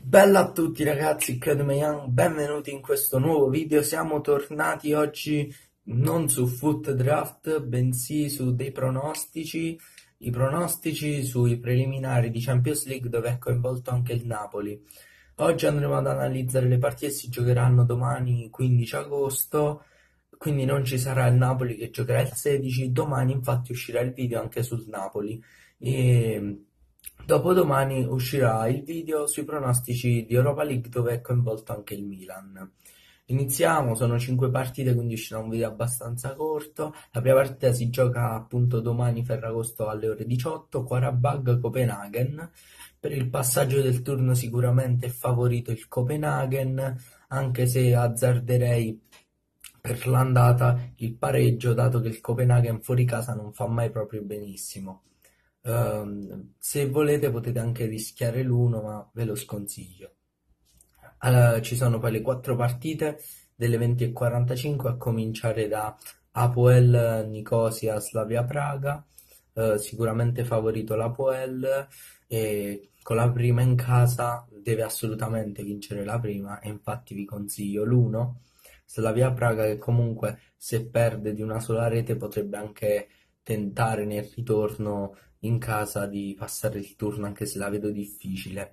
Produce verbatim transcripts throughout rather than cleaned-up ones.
Bella a tutti ragazzi, Credome Young, benvenuti in questo nuovo video. Siamo tornati oggi non su Foot Draft, bensì su dei pronostici, i pronostici sui preliminari di Champions League dove è coinvolto anche il Napoli. Oggi andremo ad analizzare le partite che si giocheranno domani quindici agosto, quindi non ci sarà il Napoli che giocherà il sedici, domani infatti uscirà il video anche sul Napoli. E dopodomani uscirà il video sui pronostici di Europa League dove è coinvolto anche il Milan. Iniziamo, sono cinque partite, quindi uscirà un video abbastanza corto. La prima partita si gioca appunto domani Ferragosto alle ore diciotto, Qarabag-Copenaghen. Per il passaggio del turno sicuramente è favorito il Copenaghen, anche se azzarderei per l'andata il pareggio, dato che il Copenaghen fuori casa non fa mai proprio benissimo. Ehm, se volete potete anche rischiare l'uno, ma ve lo sconsiglio. Allora, ci sono poi le quattro partite delle venti e quarantacinque a cominciare da Apoel Nicosia Slavia Praga. Eh, sicuramente favorito l'Apoel e con la prima in casa deve assolutamente vincere la prima e infatti vi consiglio l'uno. Slavia Praga che comunque se perde di una sola rete potrebbe anche tentare nel ritorno in casa di passare il turno, anche se la vedo difficile.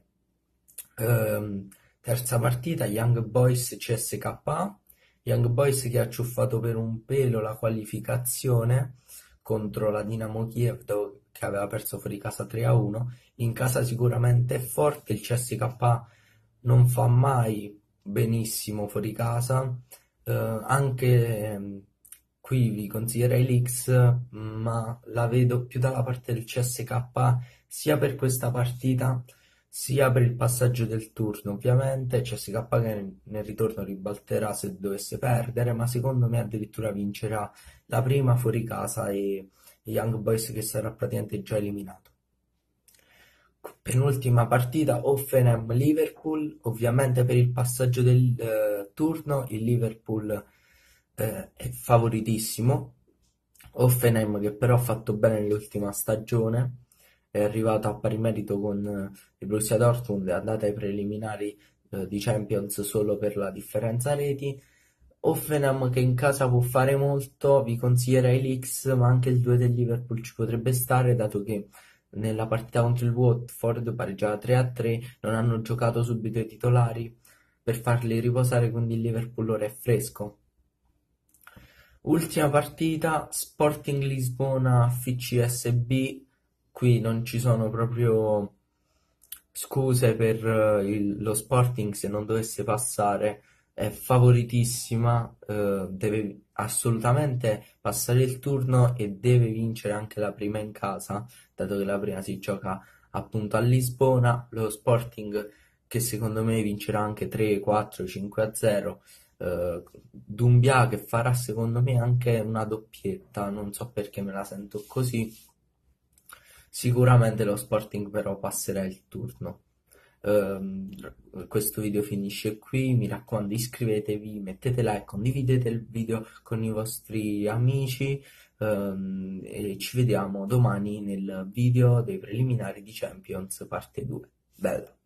Ehm, terza partita, Young Boys C S K A. Young Boys che ha ciuffato per un pelo la qualificazione contro la Dinamo Kiev dove- che aveva perso fuori casa tre a uno. In casa sicuramente è forte, il C S K A non fa mai benissimo fuori casa. Eh, anche ehm, qui vi consiglierei l'X, ma la vedo più dalla parte del C S K A sia per questa partita sia per il passaggio del turno. Ovviamente C S K A che nel ritorno ribalterà se dovesse perdere, ma secondo me addirittura vincerà la prima fuori casa e Young Boys che sarà praticamente già eliminato. Penultima partita, Hoffenheim-Liverpool. Ovviamente per il passaggio del eh, turno il Liverpool eh, è favoritissimo. Hoffenheim che però ha fatto bene nell'ultima stagione, è arrivato a pari merito con eh, il Borussia Dortmund, è andata ai preliminari eh, di Champions solo per la differenza reti. Hoffenheim che in casa può fare molto, vi consiglierei l'X, ma anche il due del Liverpool ci potrebbe stare, dato che nella partita contro il Watford pareggiava tre a tre, non hanno giocato subito i titolari per farli riposare, quindi il Liverpool ora è fresco. Ultima partita, Sporting Lisbona F C S B, qui non ci sono proprio scuse per eh, il- lo Sporting se non dovesse passare, è favoritissima, eh, deve assolutamente passare il turno e deve vincere anche la prima in casa, dato che la prima si gioca appunto a Lisbona, lo Sporting che secondo me vincerà anche tre, quattro, cinque a zero. eh, Doumbia che farà secondo me anche una doppietta, non so perché me la sento così. Sicuramente lo Sporting però passerà il turno. Ehm, Questo video finisce qui, mi raccomando iscrivetevi, mettete like, condividete il video con i vostri amici ehm, e ci vediamo domani nel video dei preliminari di Champions parte due. Bella!